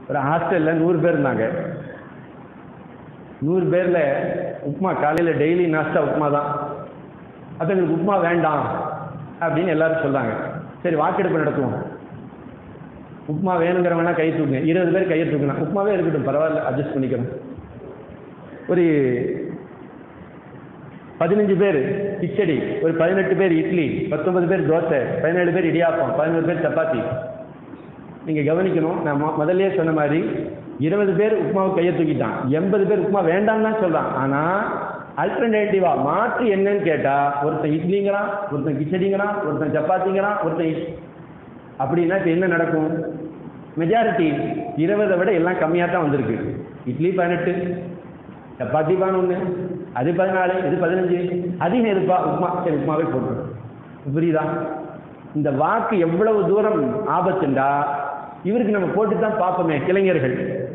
ஒரு ஹாஸ்டலில் 100 பேர் இருந்தாங்க. 100 பேரில் உப்புமா காலையில் டெய்லி நாஸ்டா உப்புமா தான். அப்போ எங்களுக்கு உப்புமா வேண்டாம் அப்படின்னு எல்லாரும் சொல்கிறாங்க. சரி வாக்கெடுப்பு நடத்துவோம், உப்புமா வேணுங்கிறவனா கை தூக்குங்க. 20 பேர் கையை தூக்கணும், உப்புமாவே இருக்கட்டும் பரவாயில்ல அட்ஜஸ்ட் பண்ணிக்கணும். ஒரு 15 பேர் கிச்சடி, ஒரு 18 பேர் இட்லி, 19 பேர் தோசை, 17 பேர் இடியாப்பம், 11 பேர் சப்பாத்தி. நீங்கள் கவனிக்கணும், நான் முதல்ல சொன்ன மாதிரி 20 பேர் உப்புமாவை கையை தூக்கிட்டான், 80 பேர் உப்புமா வேண்டாம்னு தான் சொல்கிறான். ஆனால் அல்டர்னேட்டிவா மாற்று என்னன்னு கேட்டால் ஒருத்தன் இட்லிங்கிறான், ஒருத்தன் கிச்சடிங்கிறான், ஒருத்தன் சப்பாத்திங்கிறான், ஒருத்தன். அப்படின்னா இப்போ என்ன நடக்கும்? மெஜாரிட்டி 20 விட எல்லாம் கம்மியாக தான் வந்திருக்கு. இட்லி 18, சப்பாத்தி 11, அது 14, இது 15, அதிகம் இருப்பா உப்புமா. சரி உப்புமாவே போட்டு. புரியுதா? இந்த வாக்கு எவ்வளவு தூரம் ஆபத்துண்டா இவருக்கு நம்ம போட்டு தான் பார்ப்போமே இளைஞர்கள்.